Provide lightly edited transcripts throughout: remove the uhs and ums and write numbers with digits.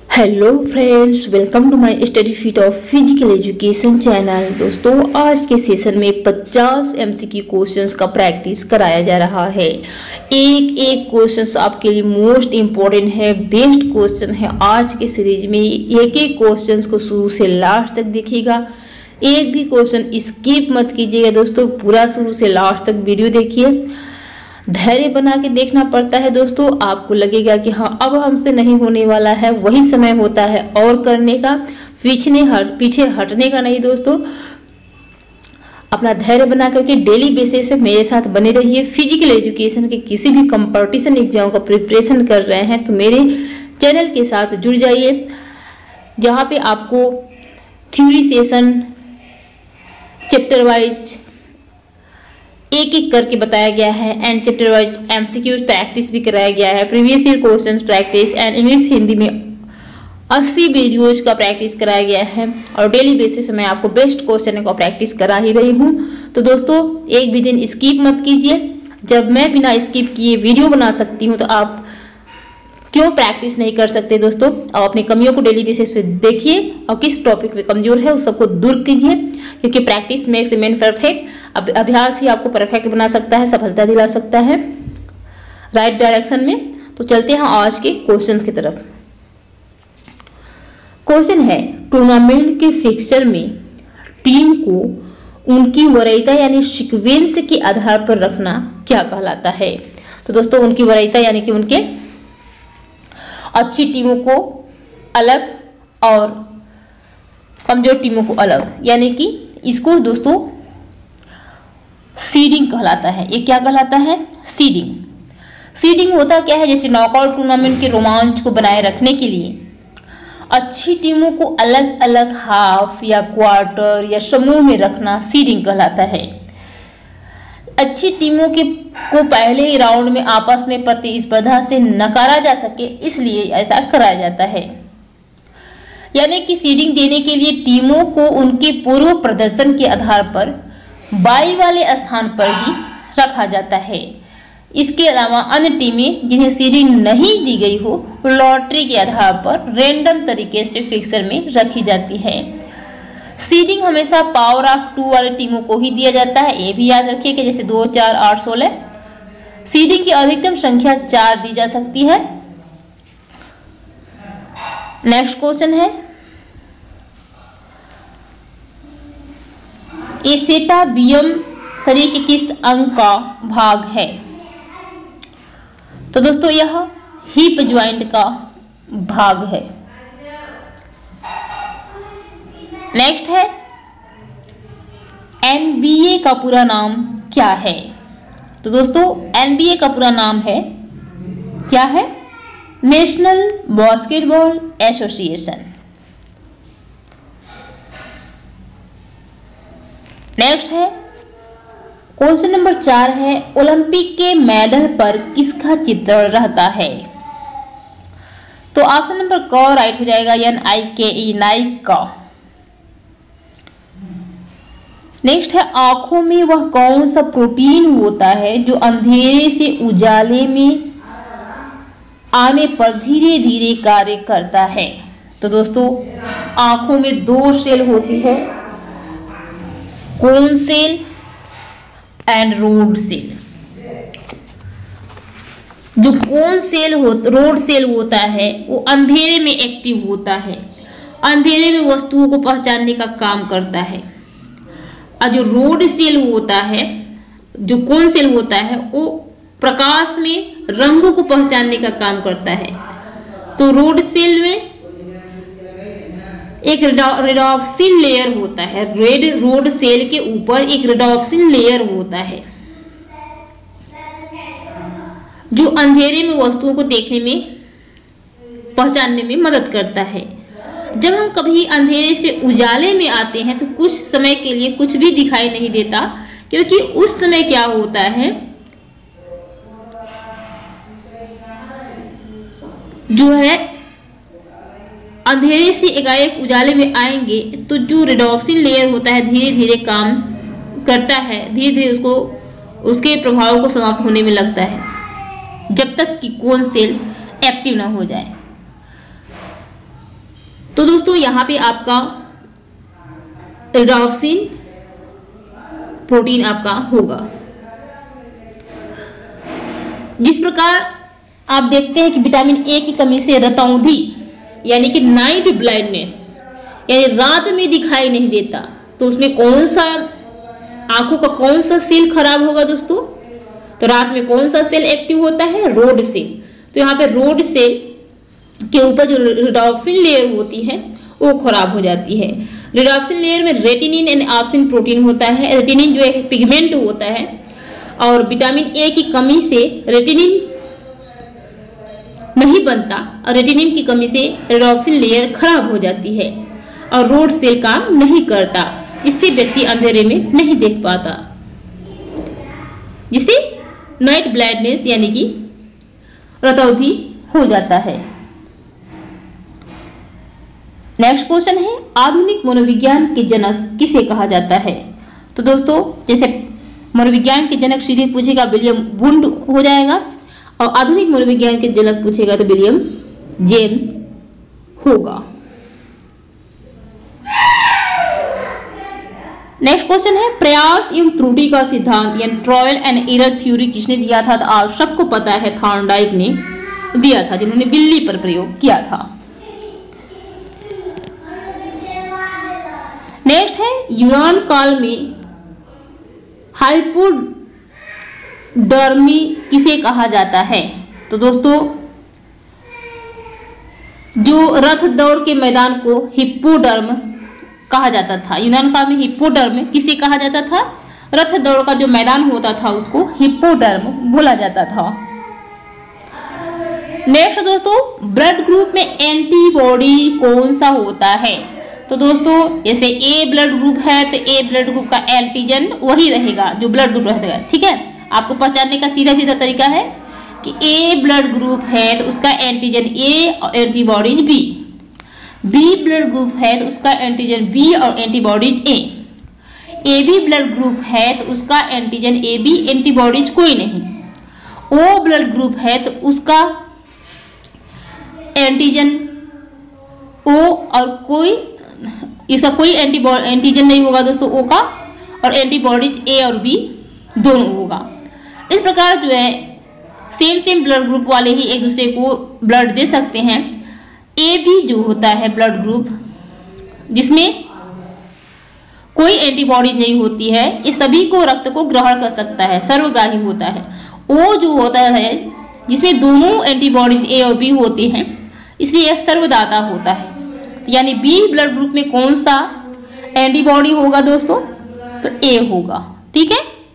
Hello friends, welcome to my study sheet of physical education channel. दोस्तों, आज के session में 50 एमसीक्यू क्वेश्चंस का प्रैक्टिस कराया जा रहा है। एक एक क्वेश्चंस आपके लिए मोस्ट इम्पोर्टेंट है, बेस्ट क्वेश्चन है। आज के सीरीज में एक एक क्वेश्चंस को शुरू से लास्ट तक देखिएगा, एक भी क्वेश्चन स्किप मत कीजिएगा। दोस्तों, पूरा शुरू से लास्ट तक वीडियो देखिए। धैर्य बना के देखना पड़ता है दोस्तों। आपको लगेगा कि हाँ, अब हमसे नहीं होने वाला है, वही समय होता है और करने का, पीछे हटने का नहीं। दोस्तों, अपना धैर्य बना करके डेली बेसिस पे मेरे साथ बने रहिए। फिजिकल एजुकेशन के किसी भी कंपटीशन एग्जाम का प्रिपरेशन कर रहे हैं तो मेरे चैनल के साथ जुड़ जाइए, जहाँ पे आपको थ्योरी सेशन चैप्टर वाइज एक एक करके बताया गया है and chapter wise MCQs practice भी कराया गया है। Previous year questions practice and English Hindi में 80 वीडियोज का प्रैक्टिस कराया गया है और डेली बेसिस में आपको बेस्ट क्वेश्चन का प्रैक्टिस करा ही रही हूँ। तो दोस्तों, एक भी दिन स्किप मत कीजिए। जब मैं बिना स्किप किए वीडियो बना सकती हूँ तो आप क्यों प्रैक्टिस नहीं कर सकते। दोस्तों, और अपनी कमियों को डेली बेसिस पे देखिए और किस टॉपिक पे कमजोर है उस सबको दूर कीजिए, क्योंकि practice makes a man perfect. अब अभ्यास ही आपको परफेक्ट बना सकता है, सफलता दिला सकता है राइट डायरेक्शन में। तो चलते हैं आज के क्वेश्चंस की तरफ। क्वेश्चन है, टूर्नामेंट के फिक्सचर में टीम को उनकी वरीयता यानी सीक्वेंस के आधार पर रखना क्या कहलाता है। तो दोस्तों, उनकी वरीयता यानी कि उनके अच्छी टीमों को अलग और कमजोर टीमों को अलग, यानी कि इसको दोस्तों सीडिंग कहलाता है। ये क्या कहलाता है? सीडिंग। सीडिंग होता क्या है? जैसे नॉकआउट टूर्नामेंट के रोमांच को बनाए रखने के लिए अच्छी टीमों को अलग अलग हाफ या क्वार्टर या समूह में रखना सीडिंग कहलाता है। अच्छी टीमों को पहले ही राउंड में आपस में प्रतिस्पर्धा से नकारा जा सके, इसलिए ऐसा कराया जाता है। यानी कि सीडिंग देने के लिए टीमों को उनके पूर्व प्रदर्शन के आधार पर बाई वाले स्थान पर ही रखा जाता है। इसके अलावा अन्य टीमें जिन्हें सीडिंग नहीं दी गई हो, लॉटरी के आधार पर रैंडम तरीके से फिक्सर में रखी जाती है। सीडिंग हमेशा पावर ऑफ 2 वाली टीमों को ही दिया जाता है, ये भी याद रखिए कि जैसे 2, 4, 8, 16। सीडिंग की अधिकतम संख्या 4 दी जा सकती है। नेक्स्ट क्वेश्चन है, एसेटाबियम शरीर के किस अंग का भाग है। तो दोस्तों, यह हिप ज्वाइंट का भाग है। नेक्स्ट है, एनबीए का पूरा नाम क्या है। तो दोस्तों, एनबीए का पूरा नाम है क्या है? National basketball association. नेक्स्ट है, क्वेश्चन नंबर 4 है, ओलंपिक के मेडल पर किसका चित्रण रहता है। तो ऑप्शन नंबर क राइट हो जाएगा, NIKE, नाइक का। नेक्स्ट है, आंखों में वह कौन सा प्रोटीन होता है जो अंधेरे से उजाले में आने पर धीरे धीरे कार्य करता है। तो दोस्तों, आंखों में 2 सेल होती है, cone cell and rod cell. जो रोड सेल होता है वो अंधेरे में एक्टिव होता है, अंधेरे में वस्तुओं को पहचानने का काम करता है। और जो रोड सेल होता है, जो कोन सेल होता है, वो प्रकाश में रंगों को पहचानने का काम करता है। तो रोड सेल में एक रेडॉप्सिन लेयर होता है, रोड सेल के ऊपर एक रेडॉप्सिन लेयर होता है जो अंधेरे में वस्तुओं को देखने में, पहचानने में मदद करता है। जब हम कभी अंधेरे से उजाले में आते हैं तो कुछ समय के लिए कुछ भी दिखाई नहीं देता, क्योंकि उस समय क्या होता है, जो है अंधेरे से एकाएक उजाले में आएंगे तो जो रेडॉप्सिन लेयर होता है धीरे धीरे काम करता है, धीरे धीरे उसके प्रभाव को समाप्त होने में लगता है, जब तक कि कोन सेल एक्टिव ना हो जाए। तो दोस्तों यहाँ पे आपका रिडॉप्सिन प्रोटीन आपका होगा। जिस प्रकार आप देखते हैं कि विटामिन ए की कमी से रतौंधी यानी कि नाइट ब्लाइंडनेस यानी रात में दिखाई नहीं देता, तो उसमें कौन सा आंखों का कौन सा सेल खराब होगा दोस्तों? तो रात में कौन सा सेल एक्टिव होता है? Rod cell. तो यहाँ पे रोड सेल के ऊपर जो रिडॉप्सिन लेयर होती है वो खराब हो जाती है। रिडॉप्सिन लेयर में रेटिनिन एंड ऑप्सिन प्रोटीन होता है। रेटिनिन जो है पिगमेंट होता है और विटामिन ए की कमी से रेटिनिन नहीं बनता और रेटिनिन की कमी से रिडॉप्सिन लेयर खराब हो जाती है और रोड सेल काम नहीं करता, जिससे व्यक्ति अंधेरे में नहीं देख पाता, जिससे नाइट ब्लाइंडनेस यानी कि रतौंधी हो जाता है। नेक्स्ट क्वेश्चन है, आधुनिक मनोविज्ञान के जनक किसे कहा जाता है? तो दोस्तों जैसे मनोविज्ञान के जनक सीधे पूछेगा विलियम वुंड हो जाएगा और आधुनिक मनोविज्ञान के जनक पूछेगा तो विलियम जेम्स होगा। नेक्स्ट क्वेश्चन है, प्रयास एवं त्रुटि का सिद्धांत यानी ट्रायल एंड एरर थ्योरी किसने दिया था? तो आप सबको पता है थॉर्नडाइक ने दिया था, जिन्होंने बिल्ली पर प्रयोग किया था। नेक्स्ट है, यूनान काल में हाइपोडर्मी किसे कहा जाता है? तो दोस्तों जो रथ दौड़ के मैदान को हिप्पोडर्म कहा जाता था। यूनान काल में हिप्पोडर्म किसे कहा जाता था? रथ दौड़ का जो मैदान होता था उसको हिप्पोडर्म बोला जाता था। नेक्स्ट दोस्तों, ब्लड ग्रुप में एंटीबॉडी कौन सा होता है? तो दोस्तों जैसे ए ब्लड ग्रुप है तो ए ब्लड ग्रुप का एंटीजन वही रहेगा जो ब्लड ग्रुप रहेगा, ठीक है। आपको पहचानने का सीधा सीधा तरीका है कि ए ब्लड ग्रुप है तो उसका एंटीजन ए और antibodies B, B blood group है तो उसका एंटीजन बी और antibodies A, A B blood group है तो उसका एंटीजन ए बी एंटीबॉडीज कोई नहीं, ओ ब्लड ग्रुप है तो उसका एंटीजन ओ और कोई इसका कोई एंटीजन नहीं होगा दोस्तों ओ का, और एंटीबॉडीज ए और बी दोनों होगा। इस प्रकार जो है सेम ब्लड ग्रुप वाले ही एक दूसरे को ब्लड दे सकते हैं। ए बी जो होता है ब्लड ग्रुप जिसमें कोई एंटीबॉडी नहीं होती है, ये सभी को रक्त को ग्रहण कर सकता है, सर्वग्राही होता है। ओ जो होता है जिसमें दोनों एंटीबॉडीज ए और बी होती हैं, इसलिए यह सर्वदाता होता है। यानी बी ब्लड ग्रुप में कौन सा एंटीबॉडी होगा दोस्तों? तो ए होगा, ठीक है।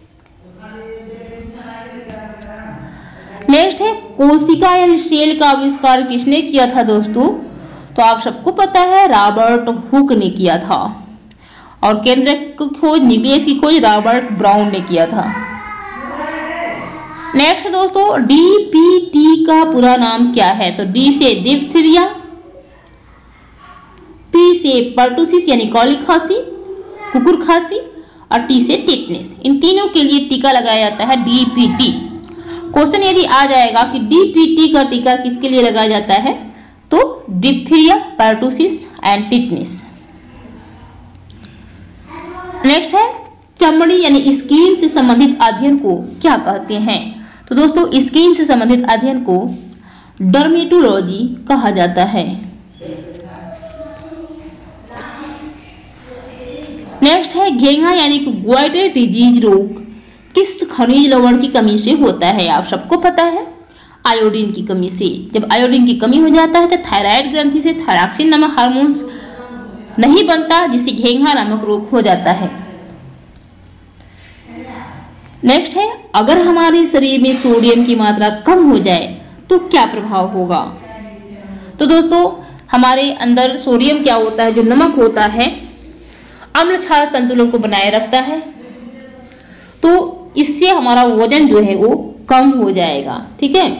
नेक्स्ट है, कोशिका यानी सेल का आविष्कार किसने किया था दोस्तों? तो आप सबको पता है रॉबर्ट हुक ने किया था और केंद्रक की खोज न्यूक्लियस की खोज रॉबर्ट ब्राउन ने किया था। नेक्स्ट दोस्तों, डीपीटी का पूरा नाम क्या है? तो डी से डिप्थीरिया, पी से पर्टुसिस यानी कौली खांसी, कुकुर खांसी और टी से टिटनेस। इन तीनों के लिए टीका लगाया जाता है डीपीटी। क्वेश्चन यदि आ जाएगा कि डीपीटी का टीका किसके लिए लगाया जाता है, तो diphtheria, pertussis and tetanus. Next है, चमड़ी यानी स्किन से संबंधित अध्ययन को क्या कहते हैं? तो दोस्तों स्किन से संबंधित अध्ययन को डर्मेटोलॉजी कहा जाता है। नेक्स्ट है, घेंघा यानी कि ग्वाइटर डिजीज रोग किस खनिज लवण की कमी से होता है? आप सबको पता है आयोडीन की कमी से। जब आयोडीन की कमी हो जाता है तो थायराइड ग्रंथि से थायरॉक्सिन नामक हार्मोन्स नहीं बनता, जिससे घेंघा नामक रोग हो जाता है। नेक्स्ट है, अगर हमारे शरीर में सोडियम की मात्रा कम हो जाए तो क्या प्रभाव होगा? तो दोस्तों हमारे अंदर सोडियम क्या होता है, जो नमक होता है, अम्ल क्षार संतुलन को बनाए रखता है, तो इससे हमारा वजन जो है वो कम हो जाएगा, ठीक है।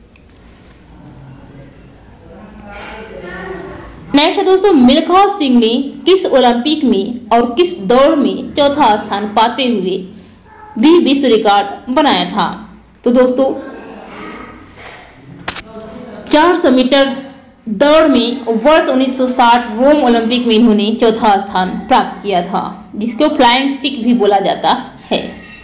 नेक्स्ट दोस्तों, मिल्खा सिंह ने किस ओलंपिक में और किस दौड़ में चौथा स्थान पाते हुए भी विश्व रिकॉर्ड बनाया था? तो दोस्तों 400 मीटर दौड़ में वर्ष 1960 रोम ओलंपिक में इन्होंने चौथा स्थान प्राप्त किया था, जिसको फ्लाइंग सिख भी बोला जाता है।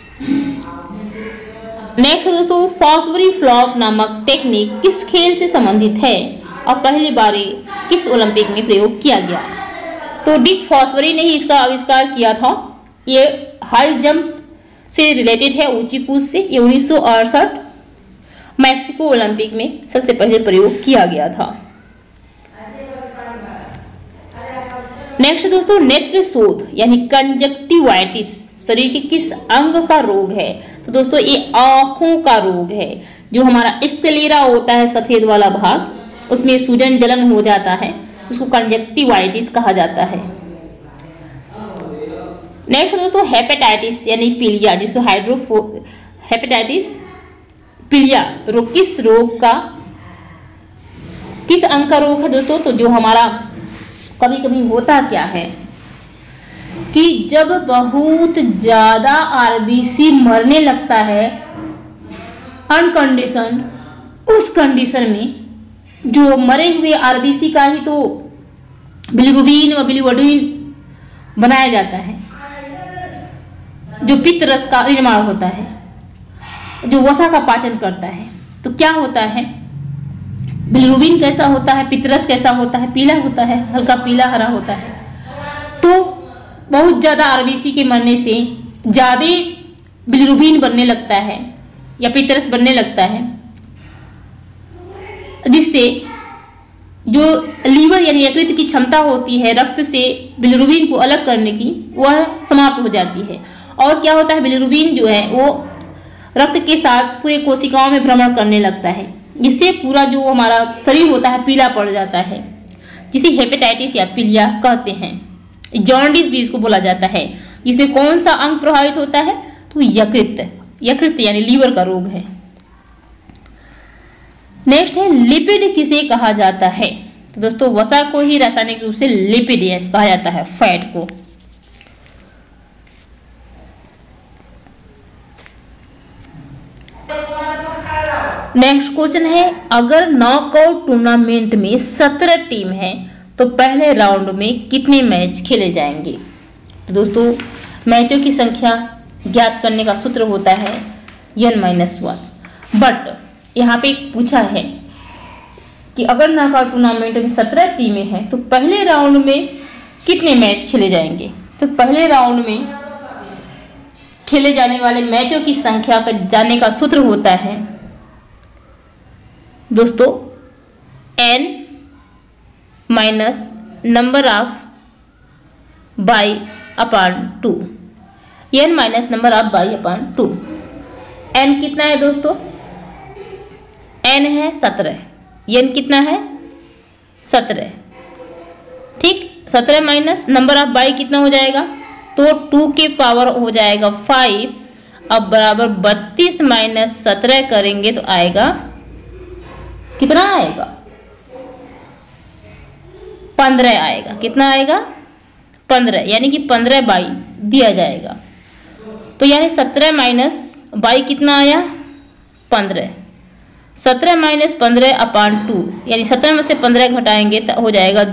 नेक्स्ट दोस्तों, फॉस्बरी फ्लॉप नामक टेक्निक किस खेल से संबंधित है और पहली बार किस ओलंपिक में प्रयोग किया गया? तो डिक फॉस्बरी ने ही इसका आविष्कार किया था। ये हाई जंप से रिलेटेड है, ऊंची कूद से। ये 1968 मैक्सिको ओलंपिक में सबसे पहले प्रयोग किया गया था। नेक्स्ट दोस्तों, नेत्र शोथ यानी कंजक्टिवाइटिस शरीर के किस अंग का रोग है? तो दोस्तों ये आंखों का रोग है। जो हमारा स्क्लेरा होता है, सफेद वाला भाग, उसमें सूजन जलन हो जाता है, उसको कंजक्टिवाइटिस कहा जाता है। नेक्स्ट दोस्तों, हेपेटाइटिस यानी पीलिया, जिसको हेपेटाइटिस पीलिया रोग किस रोग का, किस अंग का रोग है दोस्तों? तो जो हमारा कभी कभी होता क्या है कि जब बहुत ज्यादा आरबीसी मरने लगता है अनकंडीशन, उस कंडीशन में जो मरे हुए आरबीसी का ही तो बिलिरुबिन व बिलिवर्डिन बनाया जाता है, जो पित्त रस का निर्माण होता है, जो वसा का पाचन करता है। तो क्या होता है, बिलिरुबिन कैसा होता है, पित्त रस कैसा होता है, पीला होता है, हल्का पीला हरा होता है। तो बहुत ज़्यादा आरबीसी के मरने से ज़्यादा बिलिरुबिन बनने लगता है या पित्त रस बनने लगता है, जिससे जो लीवर यानी यकृत की क्षमता होती है रक्त से बिलिरुबिन को अलग करने की, वह समाप्त हो जाती है। और क्या होता है, बिलिरुबिन जो है वो रक्त के साथ पूरे कोशिकाओं में भ्रमण करने लगता है, जिससे पूरा जो हमारा शरीर होता है पीला पड़ जाता है, जिसे हेपेटाइटिस या पीलिया कहते हैं। जॉन्डिस भी इसको बोला जाता है। इसमें कौन सा अंग प्रभावित होता है? तो यकृत यानी लीवर का रोग है। नेक्स्ट है, लिपिड किसे कहा जाता है? तो दोस्तों वसा को ही रासायनिक रूप से लिपिड कहा जाता है, फैट को। नेक्स्ट क्वेश्चन है, अगर नॉकआउट टूर्नामेंट में 17 टीम है तो पहले राउंड में कितने मैच खेले जाएंगे? तो दोस्तों मैचों की संख्या ज्ञात करने का सूत्र होता है n-1। बट यहाँ पे पूछा है कि अगर नॉकआउट टूर्नामेंट में 17 टीमें हैं तो पहले राउंड में कितने मैच खेले जाएंगे? तो पहले राउंड में खेले जाने वाले मैचों की संख्या का जानने का सूत्र होता है दोस्तों n minus number of by upon 2, n minus number of by upon 2। n कितना है दोस्तों? n है 17, n कितना है? 17। ठीक, 17 माइनस नंबर ऑफ बाई कितना हो जाएगा? तो 2 के पावर हो जाएगा 5। अब बराबर 32 माइनस 17 करेंगे तो आएगा कितना आएगा? 15 आएगा। कितना आएगा? 15, यानी कि 15 बाई दिया जाएगा। तो यानी 17 माइनस बाई कितना आया? 15। 17 माइनस 15 अपान 2, यानी 17 में से 15 घटाएंगे तो हो जाएगा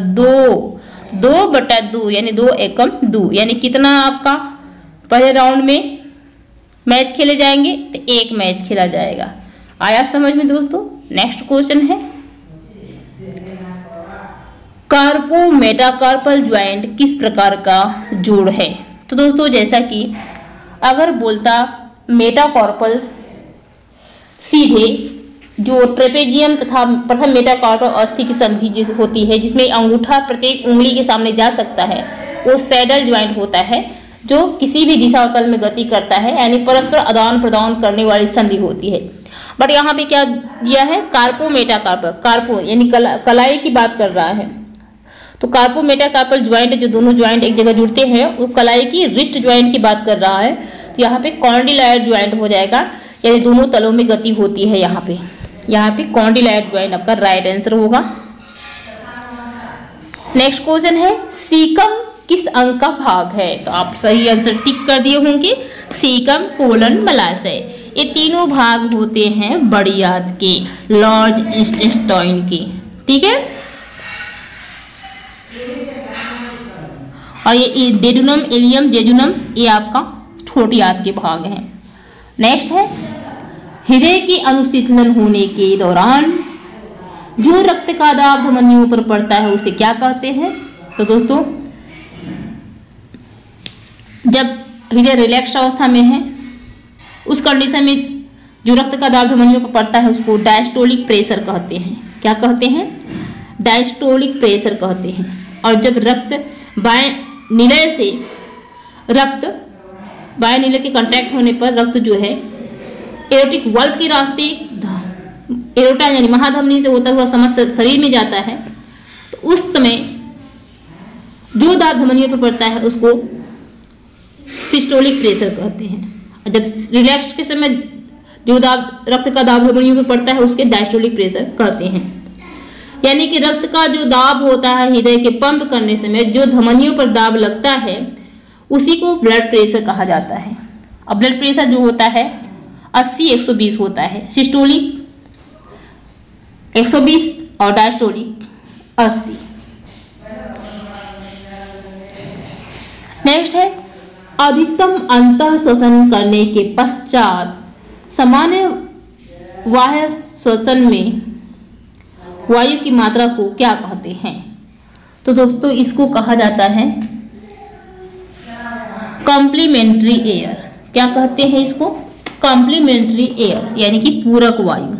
2/2, यानी 2 एकम 2, यानी कितना आपका पहले राउंड में मैच खेले जाएंगे? तो 1 मैच खेला जाएगा। आया समझ में दोस्तों? नेक्स्ट क्वेश्चन है, कार्पो मेटाकार्पल ज्वाइंट किस प्रकार का जोड़ है? तो दोस्तों जैसा कि अगर बोलता मेटाकार्पल सीधे जो ट्रेपेजियम तथा प्रथम मेटाकार्पल अस्थि की संधि जो होती है, जिसमें अंगूठा प्रत्येक उंगली के सामने जा सकता है, वो सैडल ज्वाइंट होता है, जो किसी भी दिशा और तल में गति करता है, यानी परस्पर आदान प्रदान करने वाली संधि होती है। बट यहाँ पे क्या दिया है? कार्पो मेटाकार्पल। कार्पो यानी कलाई की बात कर रहा है, तो कार्पो मेटाकार्पल ज्वाइंट जो दोनों ज्वाइंट एक जगह जुड़ते हैं, वो कलाई की रिस्ट ज्वाइंट की बात कर रहा है। तो यहाँ पे कॉन्डिलायर ज्वाइंट हो जाएगा, यानी दोनों तलों में गति होती है। यहाँ पे कॉन्डिलायर ज्वाइंट आपका राइट आंसर होगा। नेक्स्ट क्वेश्चन है, सीकम किस अंग का भाग है? तो आप सही आंसर टिक कर दिए होंगे। सीकम कोलन मलाशय, ये तीनों भाग होते हैं बड़ी आंत के, लार्ज इंटेस्टाइन के। ठीक है, और ये डेडुनम, इलियम, जेजुनम ये आपका छोटी आंत के भाग हैं। नेक्स्ट है हृदय के अनुशीतलन होने के दौरान जो रक्त का दाब धमनियों पर पड़ता है उसे क्या कहते हैं? तो दोस्तों जब हृदय रिलैक्स अवस्था में है उस कंडीशन में जो रक्त का दाब धमनियों पर पड़ता है उसको डायस्टोलिक प्रेशर कहते हैं। क्या कहते हैं? डायस्टोलिक प्रेशर कहते हैं। और जब रक्त बाएं निलय से बाएं निलय के कॉन्ट्रैक्ट होने पर रक्त जो है एरोटिक वाल्व के रास्ते एरोटा यानी महाधमनी से होता हुआ समस्त शरीर में जाता है, तो उस समय जो दाब धमनियों पर पड़ता है उसको सिस्टोलिक प्रेशर कहते हैं। और जब रिलैक्स के समय जो रक्त का दाब धमनियों पर पड़ता है उसके डायस्टोलिक प्रेशर कहते हैं। यानी कि रक्त का जो दाब होता है हृदय के पंप करने समय जो धमनियों पर दाब लगता है उसी को ब्लड प्रेशर कहा जाता है। अब ब्लड प्रेशर जो होता है 80-120 होता है, सिस्टोलिक 120 और डायस्टोलिक 80। नेक्स्ट है अधिकतम अंतः श्वसन करने के पश्चात सामान्य बाह्य श्वसन में वायु की मात्रा को क्या कहते हैं? तो दोस्तों इसको कहा जाता है कॉम्प्लीमेंट्री एयर। क्या कहते हैं इसको? कॉम्प्लीमेंट्री एयर यानी कि पूरक वायु।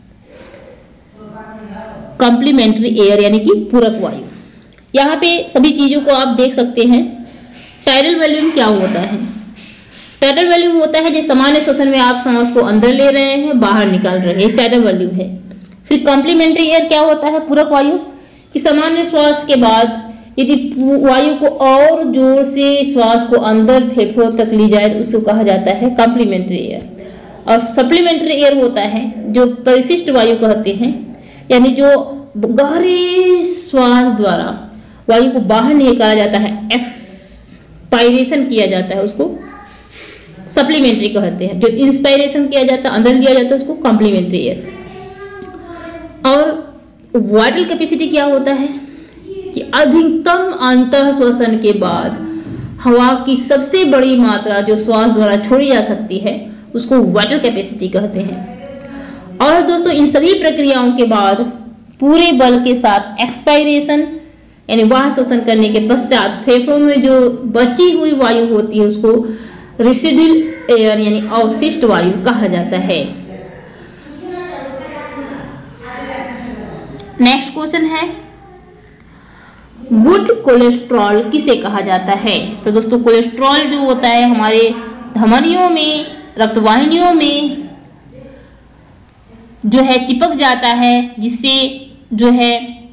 कॉम्प्लीमेंट्री एयर यानी कि पूरक वायु। यहाँ पे सभी चीजों को आप देख सकते हैं। टाइडल वॉल्यूम क्या होता है? टाइडल वॉल्यूम होता है जिस सामान्य श्वसन में आप सांस को अंदर ले रहे हैं बाहर निकाल रहे हैं, टाइडल वॉल्यूम है। फिर कॉम्प्लीमेंट्री एयर क्या होता है? पूरक वायु कि सामान्य श्वास के बाद यदि वायु को और जोर से श्वास को अंदर फेफड़ों तक ली जाए तो उसको कहा जाता है कॉम्प्लीमेंट्री एयर। और सप्लीमेंट्री एयर होता है जो परिशिष्ट वायु कहते हैं, यानी जो गहरे श्वास द्वारा वायु को बाहर निकाला जाता है, एक्सपायरेशन किया जाता है, उसको सप्लीमेंट्री कहते हैं। जो इंस्पायरेशन किया जाता है अंदर लिया जाता है उसको कॉम्प्लीमेंट्री एयर। और वाइटल कैपेसिटी क्या होता है कि अधिकतम अंतः श्वसन के बाद हवा की सबसे बड़ी मात्रा जो श्वास द्वारा छोड़ी जा सकती है उसको वाइटल कैपेसिटी कहते हैं। और दोस्तों इन सभी प्रक्रियाओं के बाद पूरे बल के साथ एक्सपायरेशन यानी बाह्य श्वसन करने के पश्चात फेफड़ों में जो बची हुई वायु होती है उसको रेसिडुअल एयर यानी अवशिष्ट वायु कहा जाता है। नेक्स्ट क्वेश्चन है गुड कोलेस्ट्रॉल किसे कहा जाता है? तो दोस्तों कोलेस्ट्रॉल जो होता है हमारे धमनियों में, रक्तवाहिनियों में जो है चिपक जाता है, जिससे जो है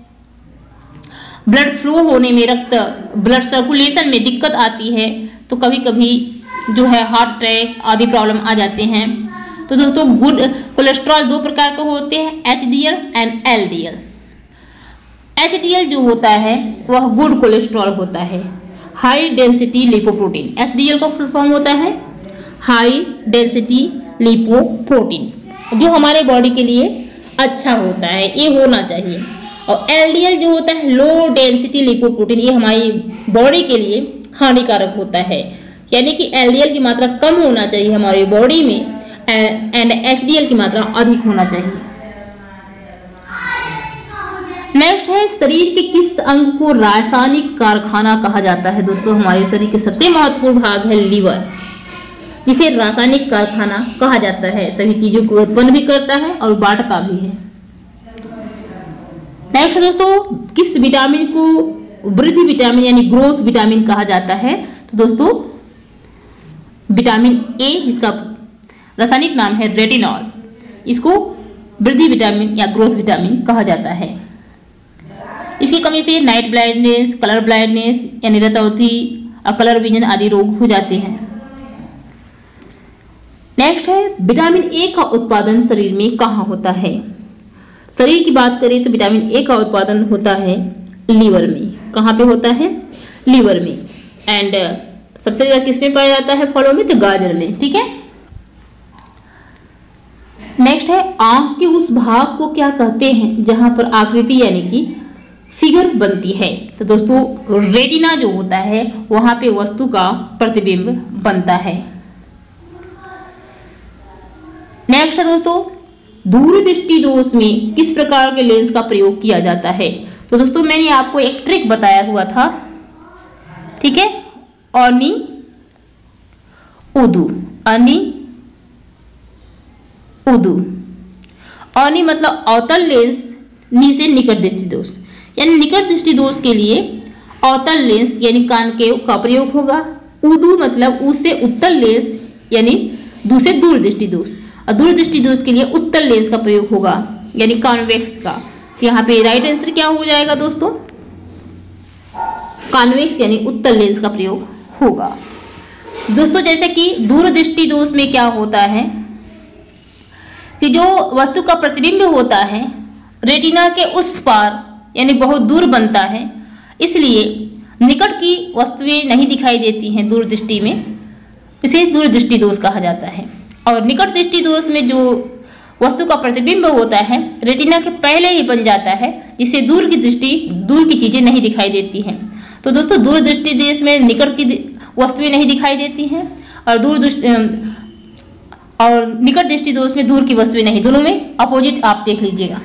ब्लड फ्लो होने में, ब्लड सर्कुलेशन में दिक्कत आती है, तो कभी कभी जो है हार्ट अटैक आदि प्रॉब्लम आ जाते हैं। तो दोस्तों गुड कोलेस्ट्रॉल दो प्रकार के होते हैं, HDL एंड LDL। HDL जो होता है वह गुड कोलेस्ट्रॉल होता है, हाई डेंसिटी लिपोप्रोटीन। HDL का फुल फॉर्म होता है हाई डेंसिटी लिपोप्रोटीन, जो हमारे बॉडी के लिए अच्छा होता है, ये होना चाहिए। और LDL जो होता है लो डेंसिटी लिपोप्रोटीन, ये हमारी बॉडी के लिए हानिकारक होता है, यानी कि LDL की मात्रा कम होना चाहिए हमारी बॉडी में एंड HDL की मात्रा अधिक होना चाहिए। नेक्स्ट है शरीर के किस अंग को रासायनिक कारखाना कहा जाता है? दोस्तों हमारे शरीर के सबसे महत्वपूर्ण भाग है लीवर, जिसे रासायनिक कारखाना कहा जाता है। सभी चीजों को उत्पन्न भी करता है और बांटता भी है। नेक्स्ट दोस्तों किस विटामिन को वृद्धि विटामिन यानी ग्रोथ विटामिन कहा जाता है? तो दोस्तों विटामिन ए, जिसका रासायनिक नाम है रेटिनॉल, इसको वृद्धि विटामिन या ग्रोथ विटामिन कहा जाता है। इसकी कमी से नाइट ब्लाइंडनेस, कलर ब्लाइंडनेस यानी रतौती और कलर विजन आदि रोग हो जाते हैं। नेक्स्ट है विटामिन ए का उत्पादन शरीर में कहाँ होता है? शरीर की बात करें तो विटामिन ए का उत्पादन होता है लीवर में। कहाँ पे होता है? लीवर में। एंड सबसे ज्यादा किसमें पाया जाता है? फलों में, तो गाजर में। ठीक है। नेक्स्ट है आंख के उस भाग को क्या कहते हैं जहां पर आकृति यानी कि फिगर बनती है। तो दोस्तों रेटिना जो होता है वहां पे वस्तु का प्रतिबिंब बनता है। नेक्स्ट है दोस्तों, दूरदृष्टि दोष में किस प्रकार के लेंस का प्रयोग किया जाता है। तो दोस्तों मैंने आपको एक ट्रिक बताया हुआ था, ठीक है, अनी उदू। अनी उदू, अनी मतलब अवतल लेंस, नी से निकट दृष्टि दोष, यानी निकट दृष्टि दोष के लिए अवतल लेंस यानी कॉनकेव का प्रयोग होगा। उदू मतलब उ से उत्तल लेंस यानी दू से दूर दृष्टि दोष, और दूर दृष्टि दोष के लिए उत्तल लेंस का प्रयोग होगा यानी कॉन्वेक्स का। तो यहाँ पे राइट आंसर क्या हो जाएगा दोस्तों, कॉन्वेक्स यानी उत्तल लेंस का प्रयोग होगा। दोस्तों जैसे कि दूर दृष्टि दोष में क्या होता है कि जो वस्तु का प्रतिबिंब होता है रेटिना के उस पार यानी बहुत दूर बनता है, इसलिए निकट की वस्तुएं नहीं दिखाई देती हैं दूर दृष्टि में, इसे दूर दृष्टि दोष कहा जाता है। और निकट दृष्टि दोष में जो वस्तु का प्रतिबिंब होता है रेटिना के पहले ही बन जाता है, जिससे दूर की चीजें नहीं दिखाई देती हैं। तो दोस्तों दूर दृष्टि दोष में निकट की वस्तुएं नहीं दिखाई देती हैं और निकट दृष्टि दोष में दूर की वस्तुएं नहीं, दोनों में अपोजिट आप देख लीजिएगा।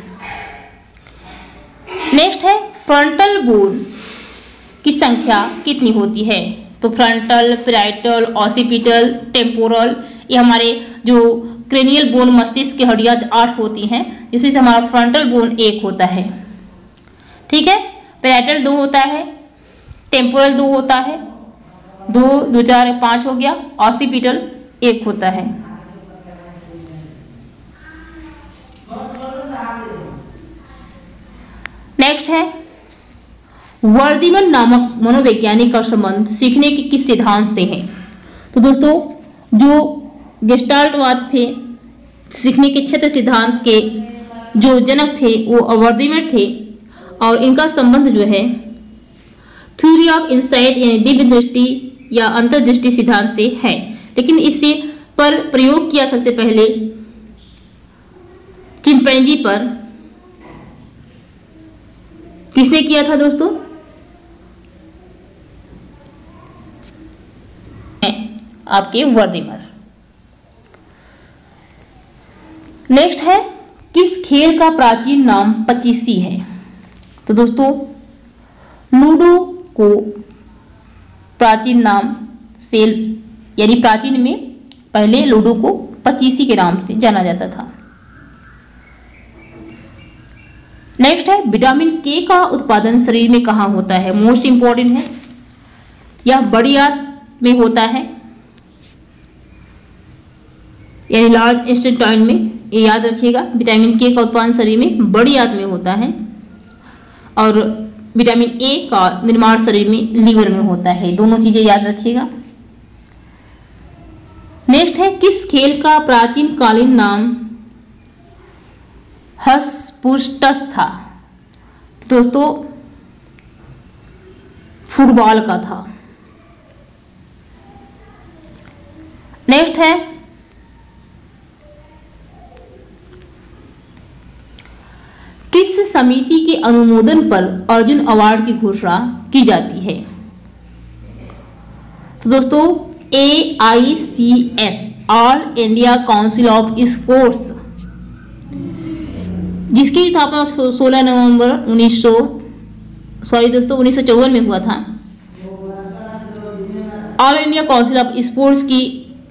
नेक्स्ट है फ्रंटल बोन की संख्या कितनी होती है। तो फ्रंटल, पैराइटल, ऑसिपिटल, टेम्पोरल, ये हमारे जो क्रेनियल बोन मस्तिष्क की हड्डियां 8 होती हैं, जिसमें से हमारा फ्रंटल बोन 1 होता है, ठीक है। पैराइटल 2 होता है, टेम्पोरल 2 होता है, 2 4 5 हो गया, ऑसिपिटल 1 होता है। नेक्स्ट है वर्दिमन नामक मनोवैज्ञानिक का संबंध सीखने के किस सिद्धांत से है। तो दोस्तों जो गेस्टाल्टवाद थे, सीखने के क्षेत्र सिद्धांत के जो जनक थे वो वर्दिमन थे, और इनका संबंध जो है थ्योरी ऑफ इंसाइट यानी दिव्य दृष्टि या अंतर्दृष्टि सिद्धांत से है। लेकिन इससे पर प्रयोग किया सबसे पहले चिंपैंजी पर, किसने किया था दोस्तों, आपके वर्दिमर। नेक्स्ट है किस खेल का प्राचीन नाम पचीसी है। तो दोस्तों लूडो को प्राचीन नाम से यानी प्राचीन में पहले लूडो को पचीसी के नाम से जाना जाता था। नेक्स्ट है विटामिन के का उत्पादन शरीर में कहाँ होता है, मोस्ट इंपॉर्टेंट है। यह बड़ी आंत में होता है यानी लार्ज इंटेस्टाइन में, ये याद रखिएगा। विटामिन के का उत्पादन शरीर में बड़ी आंत में होता है, और विटामिन ए का निर्माण शरीर में लीवर में होता है, दोनों चीजें याद रखिएगा। नेक्स्ट है किस खेल का प्राचीन कालीन नाम हस्पुस्टस था। दोस्तों फुटबॉल का था। नेक्स्ट है किस समिति के अनुमोदन पर अर्जुन अवार्ड की घोषणा की जाती है। तो दोस्तों AICS all India council of sports, जिसकी स्थापना 16 नवंबर 1954 में हुआ था। All India council of sports की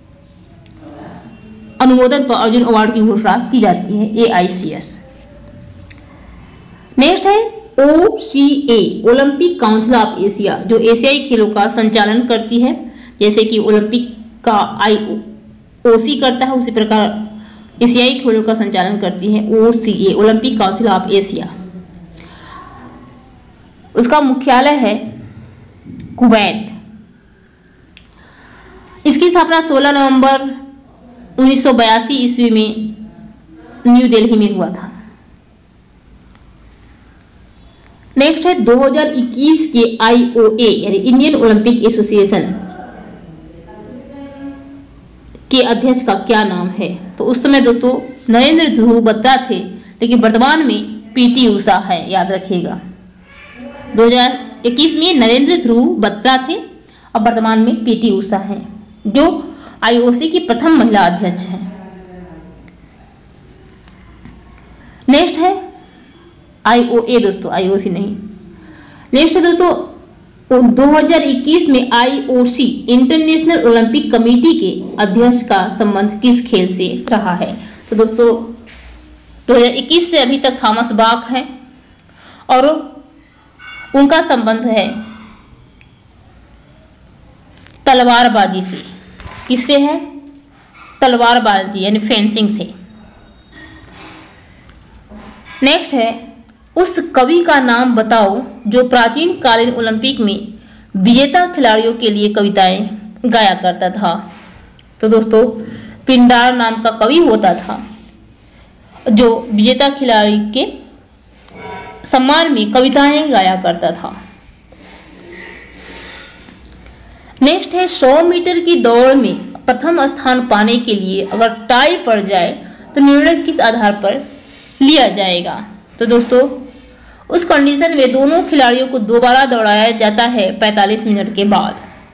अनुमोदन पर अर्जुन अवार्ड की घोषणा की जाती है, AICS। नेक्स्ट है OCA Olympic council of Asia, जो एशियाई खेलों का संचालन करती है। जैसे कि ओलंपिक का IOC करता है, उसी प्रकार एशियाई खेलों का संचालन करती है OCA Olympic council of Asia. उसका मुख्यालय है कुवैत। इसकी स्थापना 16 नवंबर 1982 ईस्वी में न्यू दिल्ली में हुआ था। नेक्स्ट है 2021 के IOA यानी इंडियन ओलंपिक एसोसिएशन के अध्यक्ष का क्या नाम है। तो उस समय दोस्तों नरेंद्र ध्रुव बत्रा थे, लेकिन वर्तमान में PT उषा है, याद रखिएगा। 2021 में नरेंद्र ध्रुव बत्रा थे और वर्तमान में पीटी उषा है जो आईओसी की प्रथम महिला अध्यक्ष है। नेक्स्ट है आईओए दोस्तों, आईओसी नहीं। नेक्स्ट है दोस्तों 2021 में आईओसी इंटरनेशनल ओलंपिक कमेटी के अध्यक्ष का संबंध किस खेल से रहा है? तो दोस्तों 2021 से अभी तक थॉमस बाक है और उनका संबंध है तलवारबाजी से। किससे है? तलवारबाजी यानी फेंसिंग से। नेक्स्ट है उस कवि का नाम बताओ जो प्राचीन कालीन ओलंपिक में विजेता खिलाड़ियों के लिए कविताएं गाया करता था। तो दोस्तों पिंडार नाम का कवि होता था जो विजेता खिलाड़ी के सम्मान में कविताएं गाया करता था। नेक्स्ट है 100 मीटर की दौड़ में प्रथम स्थान पाने के लिए अगर टाई पड़ जाए तो निर्णय किस आधार पर लिया जाएगा? तो दोस्तों उस कंडीशन में दोनों खिलाड़ियों को दोबारा दौड़ाया जाता है 45 मिनट के बाद।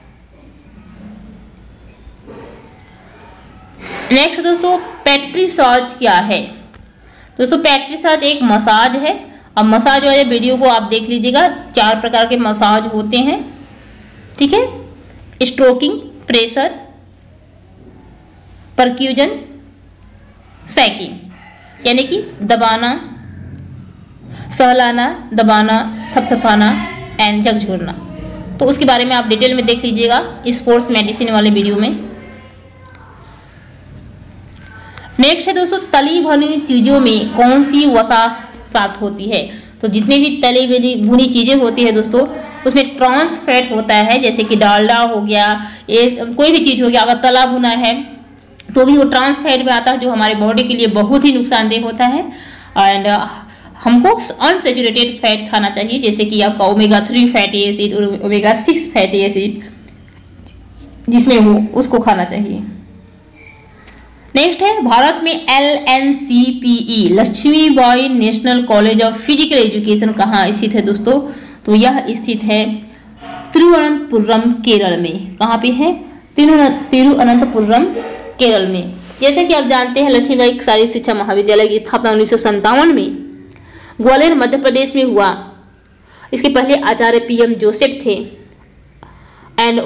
नेक्स्ट दोस्तों पेट्रीसाज क्या है? दोस्तों पेट्रीसाज एक मसाज है। अब मसाज वाले वीडियो को आप देख लीजिएगा। 4 प्रकार के मसाज होते हैं, ठीक है। स्ट्रोकिंग, प्रेशर, परक्यूजन, सैकिंग यानी कि दबाना, सहलाना, दबाना, थपथपाना एंड झकझोरना। तो उसके बारे में आप डिटेल में देख लीजिएगा स्पोर्ट्स मेडिसिन वाले वीडियो में। नेक्स्ट है दोस्तों तली भुनी चीजों में कौन सी वसा प्राप्त होती है? तो जितनी भी तली भुनी चीजें होती है दोस्तों उसमें ट्रांस फैट होता है, जैसे कि डालडा हो गया, ये कोई भी चीज हो गया। अगर तला भुना है तो भी वो ट्रांस फैट में आता है जो हमारे बॉडी के लिए बहुत ही नुकसानदेह होता है। एंड हमको अनसेचुरेटेड फैट खाना चाहिए, जैसे कि आपका ओमेगा 3 फैटी एसिड और ओमेगा 6 फैटी एसिड जिसमें हो उसको खाना चाहिए। नेक्स्ट है भारत में LNCPE Lakshmibai National College of physical Education कहाँ स्थित है दोस्तों? तो यह स्थित है तिरुवनंतपुरम केरल में। कहाँ पे है? तिरुवनंतपुरम केरल में। जैसे कि आप जानते हैं लक्ष्मीबाई शारीरिक शिक्षा महाविद्यालय की स्थापना 1957 में ग्वालियर मध्य प्रदेश में हुआ। इसके पहले आचार्य PM जोसेफ थे एंड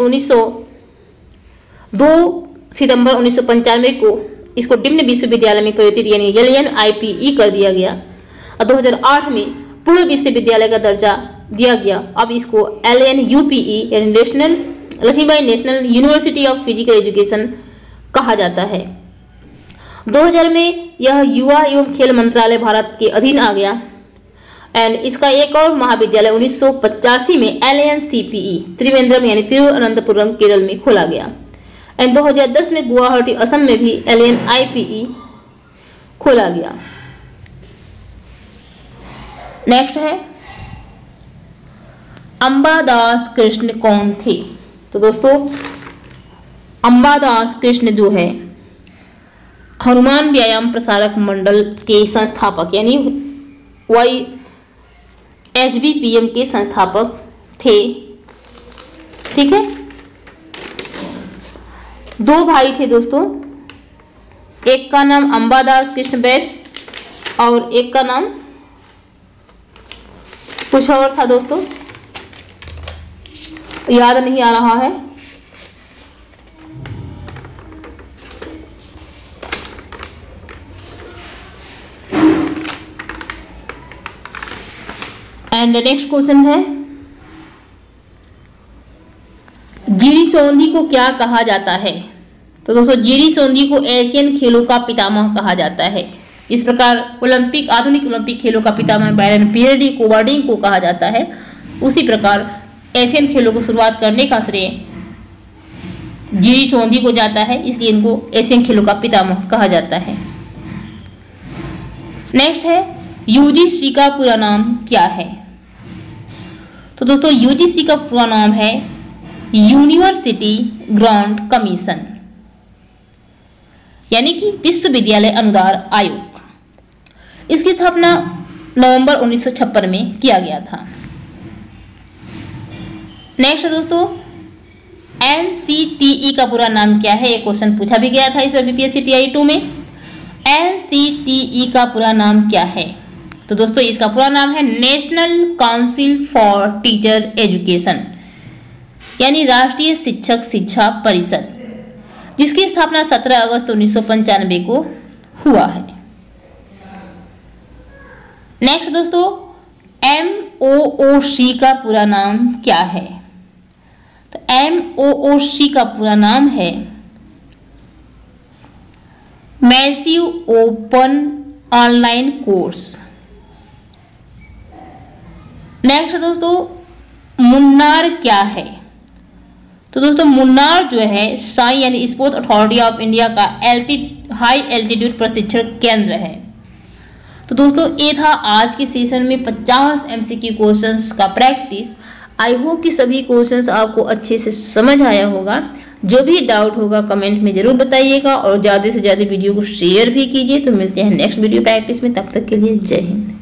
2 सितंबर 1995 को इसको डिम्न विश्वविद्यालय में परिवर्तित यानी LNIPE कर दिया गया और 2008 में पूर्ण विश्वविद्यालय का दर्जा दिया गया। अब इसको LNUPE यानी National Lakshmibai National University of physical Education कहा जाता है। 2000 में यह युवा एवं खेल मंत्रालय भारत के अधीन आ गया एंड इसका एक और महाविद्यालय 1985 में LNCPE त्रिवेंद्रम यानी तिरुवनंतपुरम केरल में खोला गया एंड 2010 में गुवाहाटी असम में भी LNIPE खोला गया। नेक्स्ट है अंबादास कृष्ण कौन थे? तो दोस्तों अंबादास कृष्ण जो है हनुमान व्यायाम प्रसारक मंडल के संस्थापक यानी YHBPM के संस्थापक थे, ठीक है। 2 भाई थे दोस्तों, एक का नाम अंबादास कृष्ण बैद और एक का नाम कुछ और था दोस्तों, याद नहीं आ रहा है। एंड नेक्स्ट क्वेश्चन है गिरी सोंधी को क्या कहा जाता है? तो दोस्तों गिरी सोंधी को एशियन खेलों का पितामह कहा जाता है। इस प्रकार ओलंपिक आधुनिक ओलंपिक खेलों का पितामह बैरन पियर्डी कोवार्डिंग को कहा जाता है, उसी प्रकार एशियन खेलों को शुरुआत करने का श्रेय गिरी सोंधी को जाता है, इसलिए इनको एशियन खेलों का पितामह कहा जाता है। नेक्स्ट है यूजीसी का पूरा नाम क्या है? तो दोस्तों यूजीसी का पूरा नाम है यूनिवर्सिटी ग्रांट कमीशन यानी कि विश्वविद्यालय अनुदान आयोग। इसकी स्थापना नवंबर 1956 में किया गया था। नेक्स्ट दोस्तों, NCTE का पूरा नाम क्या है? ये क्वेश्चन पूछा भी गया था इस बार BPSC TI 2 में। NCTE का पूरा नाम क्या है? तो दोस्तों इसका पूरा नाम है National Council for Teacher Education, यानी राष्ट्रीय शिक्षक शिक्षा परिषद, जिसकी स्थापना 17 अगस्त 1995 को हुआ है। नेक्स्ट दोस्तों, MOOC का पूरा नाम क्या है? तो MOOC का पूरा नाम है massive open online course. Next दोस्तों, मुन्नार क्या है? तो दोस्तों मुन्नार जो है साई यानी स्पोर्ट्स अथॉरिटी ऑफ इंडिया का हाई एल्टीट्यूड प्रशिक्षण केंद्र है। तो दोस्तों ये था आज के सेशन में 50 MCQ क्वेश्चंस का प्रैक्टिस। आई होप कि सभी क्वेश्चंस आपको अच्छे से समझ आया होगा। जो भी डाउट होगा कमेंट में जरूर बताइएगा और ज़्यादा से ज़्यादा वीडियो को शेयर भी कीजिए। तो मिलते हैं नेक्स्ट वीडियो प्रैक्टिस में, तब तक के लिए जय हिंद।